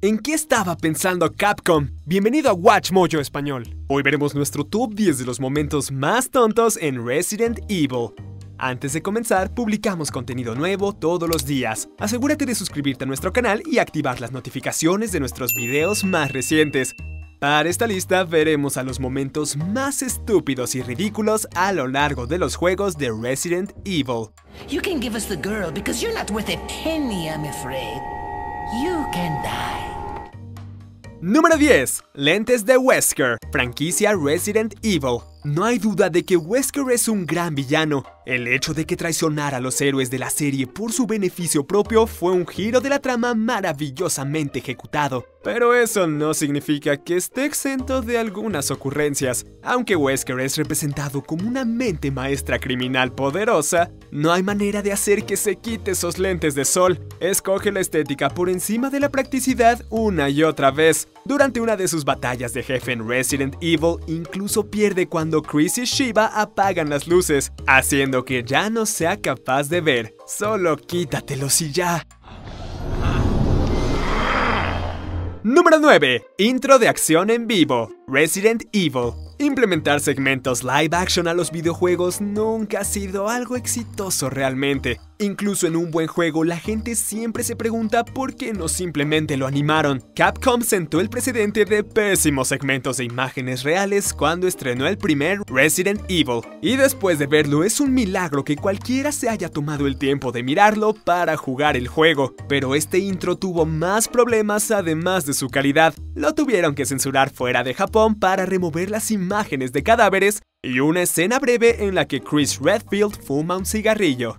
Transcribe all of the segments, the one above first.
¿En qué estaba pensando Capcom? Bienvenido a WatchMojo Español. Hoy veremos nuestro top 10 de los momentos más tontos en Resident Evil. Antes de comenzar, publicamos contenido nuevo todos los días. Asegúrate de suscribirte a nuestro canal y activar las notificaciones de nuestros videos más recientes. Para esta lista veremos a los momentos más estúpidos y ridículos a lo largo de los juegos de Resident Evil. You can give us the girl because you're not worth a penny, I'm afraid. You can die. Número 10. Lentes de Wesker, franquicia Resident Evil. No hay duda de que Wesker es un gran villano. El hecho de que traicionara a los héroes de la serie por su beneficio propio fue un giro de la trama maravillosamente ejecutado. Pero eso no significa que esté exento de algunas ocurrencias. Aunque Wesker es representado como una mente maestra criminal poderosa, no hay manera de hacer que se quite esos lentes de sol. Escoge la estética por encima de la practicidad una y otra vez. Durante una de sus batallas de jefe en Resident Evil, incluso pierde cuando Chris y Shiva apagan las luces, haciendo que ya no sea capaz de ver. Solo quítatelos y ya. Número 9. Intro de acción en vivo, Resident Evil. Implementar segmentos live action a los videojuegos nunca ha sido algo exitoso realmente. Incluso en un buen juego, la gente siempre se pregunta por qué no simplemente lo animaron. Capcom sentó el precedente de pésimos segmentos de imágenes reales cuando estrenó el primer Resident Evil. Y después de verlo, es un milagro que cualquiera se haya tomado el tiempo de mirarlo para jugar el juego. Pero este intro tuvo más problemas además de su calidad. Lo tuvieron que censurar fuera de Japón para remover las imágenes de cadáveres y una escena breve en la que Chris Redfield fuma un cigarrillo.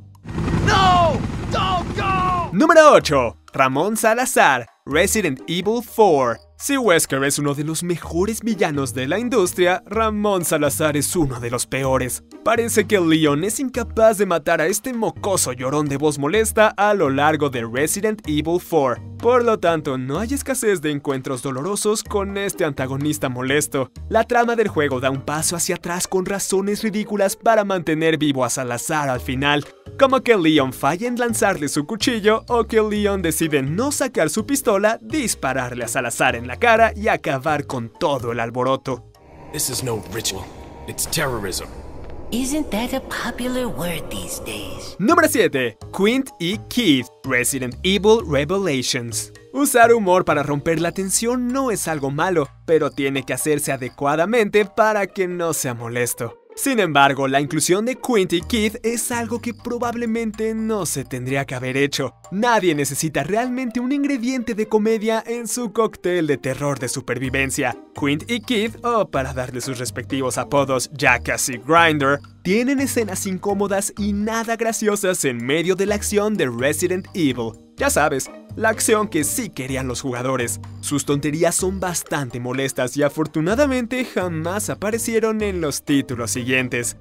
No! Don't go! Número 8. Ramón Salazar, Resident Evil 4. Si Wesker es uno de los mejores villanos de la industria, Ramón Salazar es uno de los peores. Parece que Leon es incapaz de matar a este mocoso llorón de voz molesta a lo largo de Resident Evil 4. Por lo tanto, no hay escasez de encuentros dolorosos con este antagonista molesto. La trama del juego da un paso hacia atrás con razones ridículas para mantener vivo a Salazar al final, como que Leon falla en lanzarle su cuchillo o que Leon decide no sacar su pistola, dispararle a Salazar en la cara y acabar con todo el alboroto. This is no ritual. It's terrorism. Isn't that a popular word these days? Número 7. Quint y Keith, Resident Evil Revelations. Usar humor para romper la tensión no es algo malo, pero tiene que hacerse adecuadamente para que no sea molesto. Sin embargo, la inclusión de Quint y Keith es algo que probablemente no se tendría que haber hecho. Nadie necesita realmente un ingrediente de comedia en su cóctel de terror de supervivencia. Quint y Keith, o para darle sus respectivos apodos Jackass y Grinder, tienen escenas incómodas y nada graciosas en medio de la acción de Resident Evil. Ya sabes, la acción que sí querían los jugadores. Sus tonterías son bastante molestas y afortunadamente jamás aparecieron en los títulos siguientes.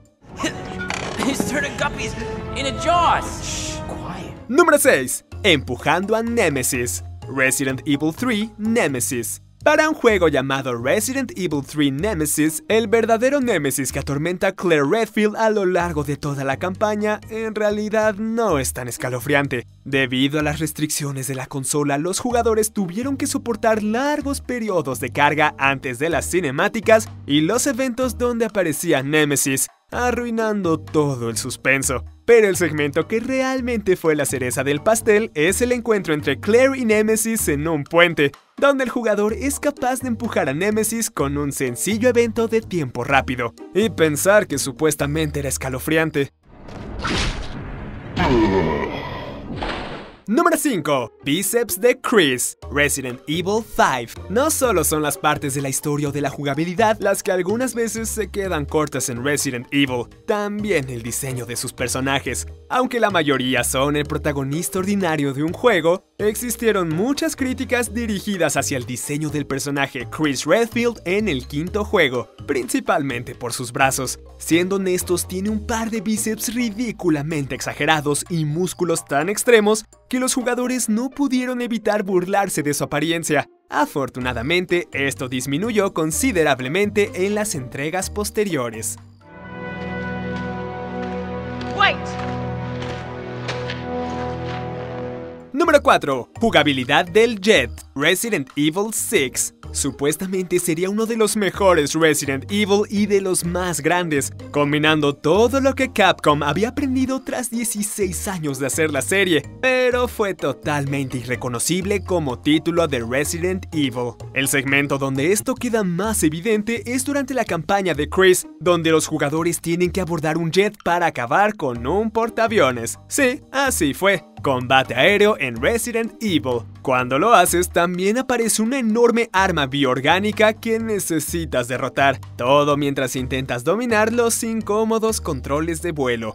He's turning guppies into jaws. Shh, quiet. Número 6. Empujando a Nemesis, Resident Evil 3 Nemesis. Para un juego llamado Resident Evil 3 Nemesis, el verdadero Nemesis que atormenta a Claire Redfield a lo largo de toda la campaña en realidad no es tan escalofriante. Debido a las restricciones de la consola, los jugadores tuvieron que soportar largos periodos de carga antes de las cinemáticas y los eventos donde aparecía Nemesis, arruinando todo el suspenso. Pero el segmento que realmente fue la cereza del pastel es el encuentro entre Claire y Nemesis en un puente, donde el jugador es capaz de empujar a Nemesis con un sencillo evento de tiempo rápido. Y pensar que supuestamente era escalofriante. Número 5. Bíceps de Chris, Resident Evil 5. No solo son las partes de la historia o de la jugabilidad las que algunas veces se quedan cortas en Resident Evil, también el diseño de sus personajes. Aunque la mayoría son el protagonista ordinario de un juego, existieron muchas críticas dirigidas hacia el diseño del personaje Chris Redfield en el quinto juego, principalmente por sus brazos. Siendo honestos, tiene un par de bíceps ridículamente exagerados y músculos tan extremos que los jugadores no pudieron evitar burlarse de su apariencia. Afortunadamente, esto disminuyó considerablemente en las entregas posteriores. Wait! Número Número 4. Jugabilidad del Jet, Resident Evil 6. Supuestamente sería uno de los mejores Resident Evil y de los más grandes, combinando todo lo que Capcom había aprendido tras 16 años de hacer la serie, pero fue totalmente irreconocible como título de Resident Evil. El segmento donde esto queda más evidente es durante la campaña de Chris, donde los jugadores tienen que abordar un jet para acabar con un portaaviones. Sí, así fue. Combate aéreo en Resident Evil. Cuando lo haces, también aparece una enorme arma bioorgánica que necesitas derrotar, todo mientras intentas dominar los incómodos controles de vuelo.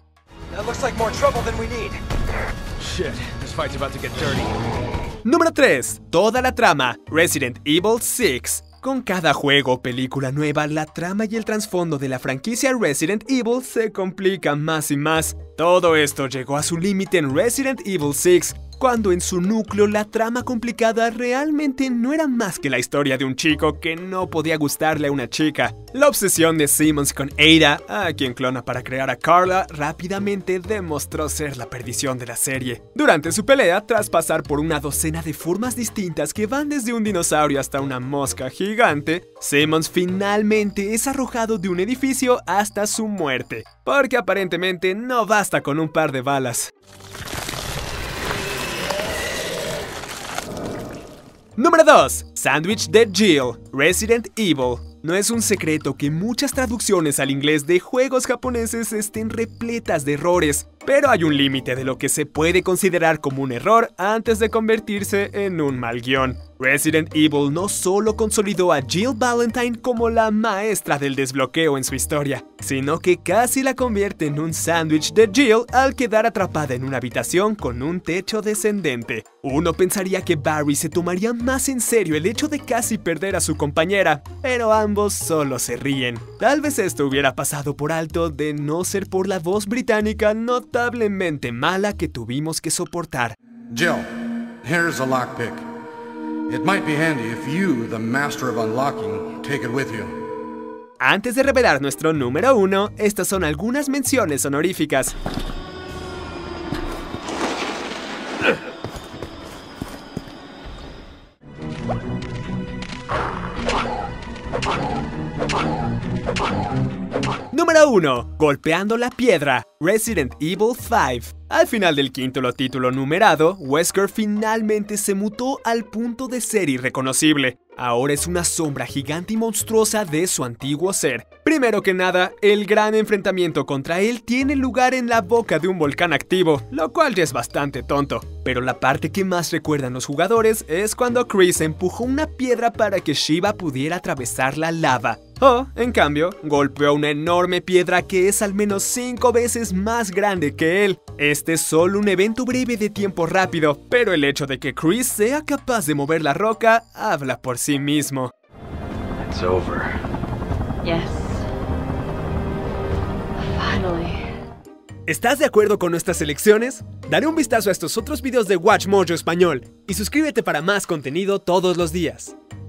Número 3. Toda la trama, Resident Evil 6. Con cada juego o película nueva, la trama y el trasfondo de la franquicia Resident Evil se complican más y más. Todo esto llegó a su límite en Resident Evil 6, cuando en su núcleo la trama complicada realmente no era más que la historia de un chico que no podía gustarle a una chica. La obsesión de Simmons con Ada, a quien clona para crear a Carla, rápidamente demostró ser la perdición de la serie. Durante su pelea, tras pasar por una docena de formas distintas que van desde un dinosaurio hasta una mosca gigante, Simmons finalmente es arrojado de un edificio hasta su muerte, porque aparentemente no basta con un par de balas. Número 2. Sandwich de Jill, Resident Evil. No es un secreto que muchas traducciones al inglés de juegos japoneses estén repletas de errores, pero hay un límite de lo que se puede considerar como un error antes de convertirse en un mal guión. Resident Evil no solo consolidó a Jill Valentine como la maestra del desbloqueo en su historia, sino que casi la convierte en un sándwich de Jill al quedar atrapada en una habitación con un techo descendente. Uno pensaría que Barry se tomaría más en serio el hecho de casi perder a su compañera, pero ambos solo se ríen. Tal vez esto hubiera pasado por alto de no ser por la voz británica notablemente mala que tuvimos que soportar. Jill, here's a lockpick. It might be handy if you, the master of unlocking, take it with you. Antes de revelar nuestro número 1, estas son algunas menciones honoríficas. Número 1. Golpeando la piedra, Resident Evil 5. Al final del quinto título numerado, Wesker finalmente se mutó al punto de ser irreconocible. Ahora es una sombra gigante y monstruosa de su antiguo ser. Primero que nada, el gran enfrentamiento contra él tiene lugar en la boca de un volcán activo, lo cual ya es bastante tonto. Pero la parte que más recuerdan los jugadores es cuando Chris empujó una piedra para que Shiva pudiera atravesar la lava. O, en cambio, golpeó una enorme piedra que es al menos 5 veces más grande que él. Este es solo un evento breve de tiempo rápido, pero el hecho de que Chris sea capaz de mover la roca habla por sí mismo. It's over. Yes. Finally. ¿Estás de acuerdo con nuestras elecciones? Dale un vistazo a estos otros videos de WatchMojo Español y suscríbete para más contenido todos los días.